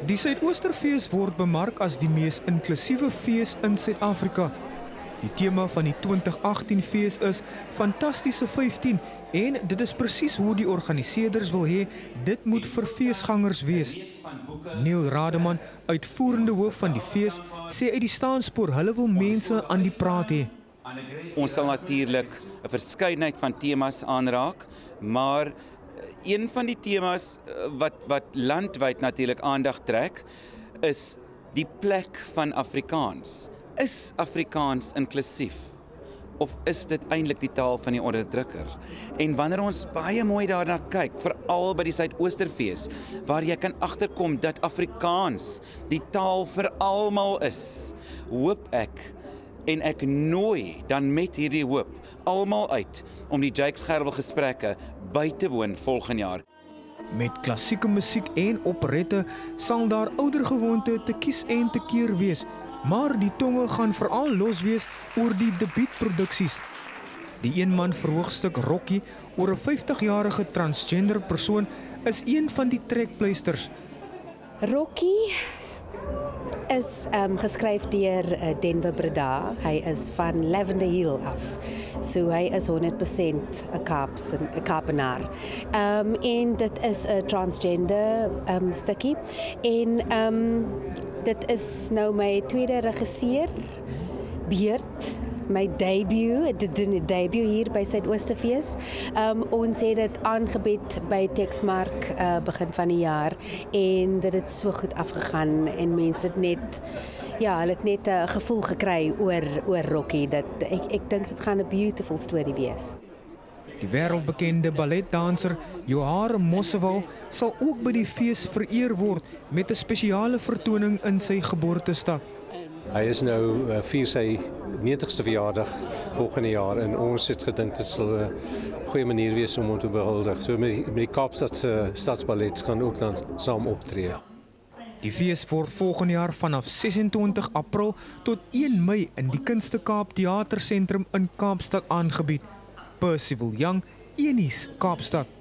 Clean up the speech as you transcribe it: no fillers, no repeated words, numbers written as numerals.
Die Suidoosterfees word bemark as die mees inklusiewe fees in Suid-Afrika. Die tema van die 2018 fees is Fantastiese 15 en dit is presies hoe die organiseerders wil hê dit moet vir feesgangers wees. Neil Rademan, uitvoerende hoof van die fees, sê uit die staanspoor hulle wil mense aan die praat hê. Ons sal natuurlik 'n verskeidenheid van temas aanraak, maar een van die temas wat landwyd natuurlik aandag trek, is die plek van Afrikaans. Is Afrikaans inklusief? Of is dit eintlik die taal van die onderdrukker? En wanneer ons baie mooi daarna kyk, veral by die Suidoosterfees, waar jy kan agterkom dat Afrikaans die taal vir almal is, hoop ek, en ek nooi dan met hierdie hoop almal uit om die Jakes Gerwel gesprekke by te woon volgende jaar. Met klassieke musiek en operette sal daar oudergewoonte te kies en te keer wees, maar die tonge gaan veral los wees oor die debuutproduksies. Die eenman verhoogstuk Rocky oor 'n 50-jarige transgender persoon is een van die trekpleisters. Rocky is geskryf deur Denver Breda. Hy is van Lavender Hill af. So hy is 100% 'n Kaapenaar. En dit is 'n transgender stukkie. En dit is nou my tweede regisseur beurt. My debuut, dit doen 'n debuut hier by Suidoosterfees. Ons het dit aangebied by Texmark begin van die jaar en dit het so goed afgegaan en mense het net hulle het net 'n gevoel gekry oor Rocky. Ek dink dit gaan 'n beautiful storie wees. Die wêreldbekende balletdanser Johare Mosselwil sal ook by die fees vereer word met 'n spesiale vertoning in sy geboortestad. Hy is nou vier sy 90ste verjaardag volgende jaar en ons het gedink dit sal 'n goeie manier wees om hom te behuldig. So met die Kaapstadse Stadsballet gaan ook dan saam optree. Die fees word volgende jaar vanaf 26 April tot 1 Mei in die Kunste Kaap Theatersentrum in Kaapstad aangebied. Percival Young, Enies, Kaapstad.